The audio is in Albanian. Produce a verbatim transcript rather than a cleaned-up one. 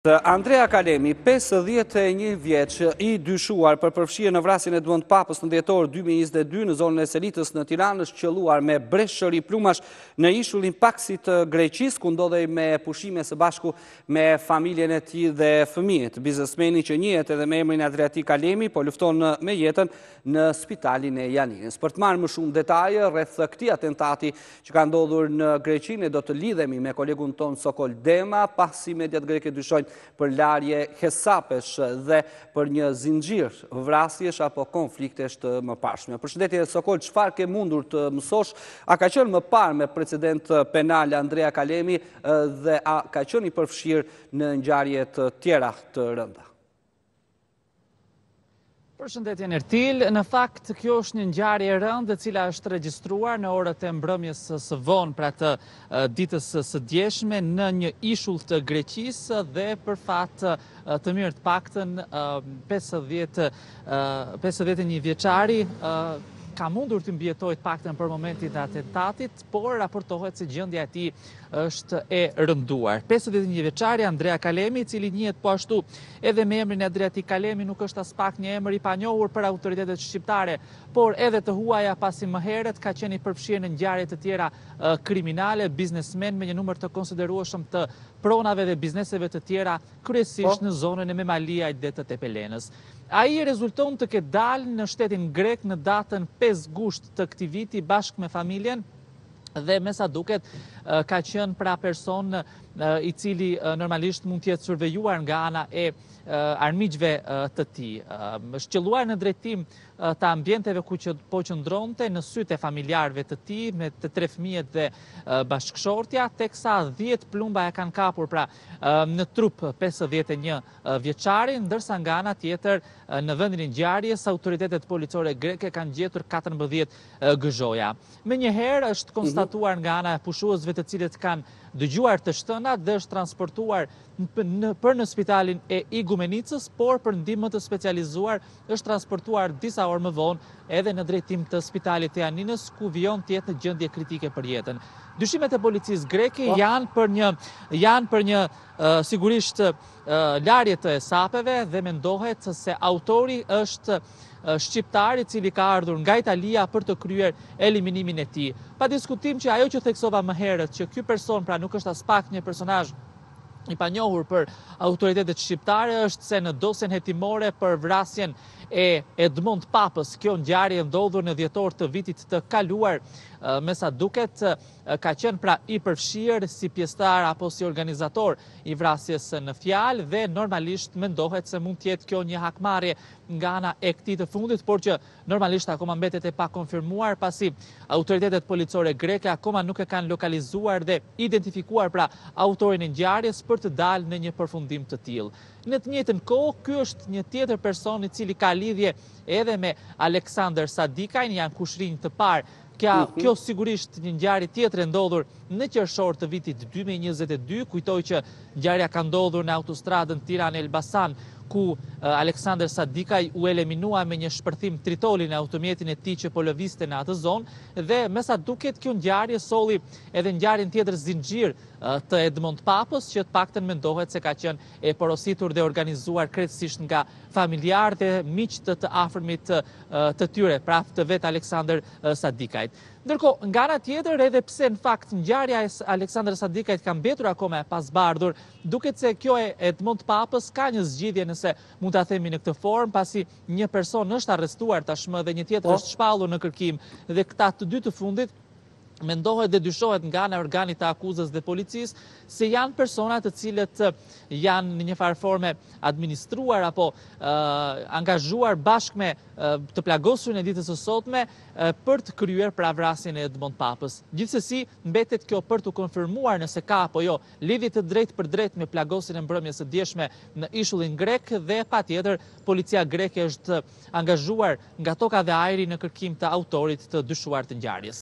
Andrea Kalemi, pesëdhjetë e një vjeç, i dyshuar për përfshirje në vrasjen e Edmond Papës në dhjetor dy mijë e njëzet e dy në zonën e Selitës në Tiranë, është qelluar me breshëri plumash në ishullin Paksit të Greqisë, ku ndodhej me pushime së bashku me familjen e tij dhe fëmijët. Biznesmeni që njihet edhe me emrin Andrea Kalemi po lufton me jetën në spitalin e Janinës. Për të marrë më shumë detaje rreth këtij atentati që ka ndodhur në Greqi, ne do të lidhemi me kolegun ton Sokol Dema, pasi mediat greke dyshojnë për larje hesapesh dhe për një zinxhir vrasjesh apo konfliktesh të mëparshme. Përshëndetje Sokol, çfarë ke mundur të mësosh? A ka qenë më parë me precedent penal Andrea Kalemi dhe a ka qenë i përfshirë në ngjarje të tjera të rënda? Përshëndetje Ertil, në fakt kjo është një ngjarje e rëndë e cila është regjistruar në orët e mbrëmjes së vonë pra të ditës së djeshme në një ishull të Greqisë dhe për fat të mirë të paktën pesëdhjetë e një vjeçari ka mundur të mbjetoj të paktën për momentin e atentatit, por raportohet se gjendja e tij është e rënduar. pesëdhjetë e një vjeçari Andrea Kalemi, i cili njihet po ashtu edhe me emrin Andrea Kalemi, nuk është as pak një emër i panjohur për autoritetet shqiptare, por edhe të huaja pasi më herët ka qenë i përfshirë në ngjarje të tjera kriminale, biznesmen me një numër të konsiderueshëm të pronave dhe bizneseve të tjera, kryesisht në zonën e Memaliajt dhe të Tepelenës. Ai rezulton të ketë dalë në shtetin grek në datën pesë gusht të këtij viti bashkë me familjen dhe me sa duket ka qenë pra person i cili normalisht mund të jetë survejuar nga ana e armiqve të tij. Është qelluar në drejtim të ambienteve ku që po qëndronte në sytë e familjarëve të tij me të tre fëmijët dhe bashkëshortja, teksa dhjetë plumba e kanë kapur pra në trup pesëdhjetë e një vjeçarin, ndërsa nga ana tjetër në vendin e ngjarjes autoritetet policore greke kanë gjetur katërmbëdhjetë gëzhoja. Menjëherë është konstatuar nga ana e pushuesve të cilët kanë dëgjuar të shtënat dhe është transportuar për në spitalin e Igumenicës, por për ndihmë të specializuar është transportuar disa orë më vonë edhe në drejtim të spitalit të Janinës, ku vijon të jetë në gjendje kritike për jetën. Dyshimet e policisë greke janë për një janë për një uh, sigurisht uh, larje të hesapeve dhe mendohet se autori është uh, shqiptar i cili ka ardhur nga Italia për të kryer eliminimin e tij. Pa diskutim që ajo që theksova më herët, që ky person pra nuk është as pak një personazh i panjohur për autoritetet shqiptare, është se në dosjen hetimore për vrasjen e Edmond Papës, kjo ngjarje ndodhur në dhjetor të vitit të kaluar, me sa duket ka qenë pra i përfshirë si pjesëtar apo si organizator i vrasjes në fjalë dhe normalisht mendohet se mund të jetë kjo një hakmarrje nga ana e këtij të fundit, por që normalisht akoma mbetet e pakonfirmuar pasi autoritetet policore greke akoma nuk e kanë lokalizuar dhe identifikuar pra autorin e ngjarjes për të dalë në një përfundim të tillë. Në të njëjtën kohë, ky është një tjetër person i cili ka lidhje edhe me Aleksander Sadikajin, janë kushrinj të parë. Kja, kjo sigurisht një ngjarje tjetër e ndodhur në qershor të vitit dy mijë e njëzet e dy, kujtoj që ngjarja ka ndodhur në autostradën Tiranë-Elbasan, ku Aleksander Sadikaj u eliminua me një shpërthim tritoli në automjetin e tij që po lëvizte në atë zonë dhe me sa duket kjo ngjarje solli edhe ngjarjen tjetër zinxhir të Edmond Papës, që të paktën mendohet se ka qenë e porositur dhe organizuar krejtësisht nga familjarë dhe miq të të afërmit të, të tyre, pra të vet Aleksander Sadikajt. Ndërkohë, nga ana tjetër, edhe pse në fakt ngjarja e Aleksander Sadikajt ka mbetur akoma e pasbardhur, duket se kjo e Edmond Papës ka një zgjidhje, nëse mund ta themi në këtë formë, pasi një person është arrestuar tashmë dhe një tjetër është shpallur në kërkim dhe këta të dy të fundit mendohet dhe dyshohet nga ana e organit të akuzës dhe policisë se janë persona të cilët janë në një farë forme administruar apo uh, angazhuar bashkë me uh, të plagosurin e ditës së sotme uh, për të kryer pra vrasjen e Edmond Papës. Gjithsesi, mbetet kjo për të konfirmuar nëse ka apo jo lidhje të drejtë për drejtë me plagosjen e mbrëmjes së djeshme në ishullin grek dhe patjetër policia greke është angazhuar nga toka dhe ajri në kërkim të autorit të dyshuar të ngjarjes.